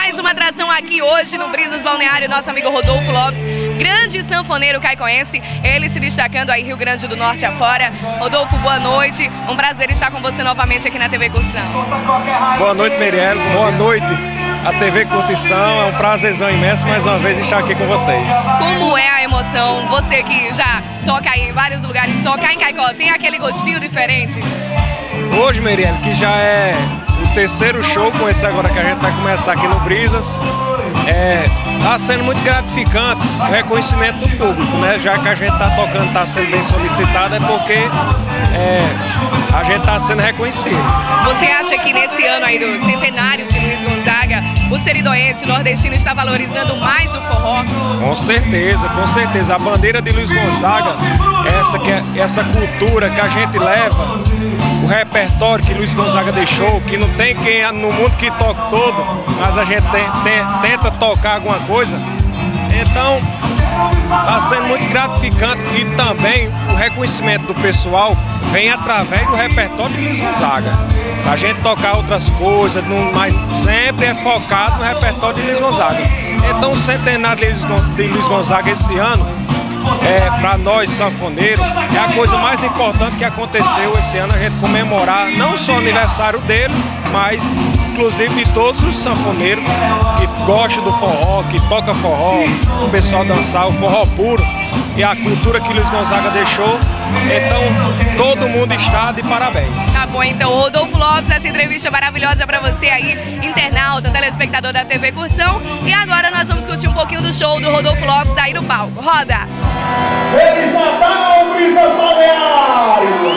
mais uma atração aqui hoje no Brisas Balneário, nosso amigo Rodolfo Lopes, grande sanfoneiro caicoense, ele se destacando aí Rio Grande do Norte afora. Rodolfo, boa noite, um prazer estar com você novamente aqui na TV Curtição. Boa noite, Merielle, boa noite a TV Curtição, é um prazerzão imenso mais uma vez estar aqui com vocês. Como é a emoção, você que já toca aí em vários lugares, tocar em Caicó, tem aquele gostinho diferente? Hoje, Merielle, que já é o terceiro show com esse agora que a gente vai começar aqui no Brisas, está sendo muito gratificante o reconhecimento do público, né? Já que a gente está tocando, está sendo bem solicitado, é porque a gente está sendo reconhecido. Você acha que nesse ano aí do centenário de Luiz Gonzaga, o seridoense, o nordestino está valorizando mais o forró? Com certeza, com certeza. A bandeira de Luiz Gonzaga, essa cultura que a gente leva, o repertório que Luiz Gonzaga deixou, que não tem quem no mundo que toque todo, mas a gente tenta tocar alguma coisa. Então, está sendo muito gratificante e também o reconhecimento do pessoal vem através do repertório de Luiz Gonzaga. Se a gente tocar outras coisas, mas sempre é focado no repertório de Luiz Gonzaga. Então, o centenário de Luiz Gonzaga esse ano, para nós sanfoneiros, é a coisa mais importante que aconteceu esse ano, a gente comemorar não só o aniversário dele, mas inclusive de todos os sanfoneiros que gostam do forró, que toca forró, o pessoal dançar o forró puro e a cultura que Luiz Gonzaga deixou. Então todo mundo está de parabéns. Tá bom, então Rodolfo Lopes, essa entrevista maravilhosa para você aí, internauta, telespectador da TV Curtição. E agora nós vamos curtir um pouquinho do show do Rodolfo Lopes aí no palco. Roda! Feliz Natal, Brisas Balneário!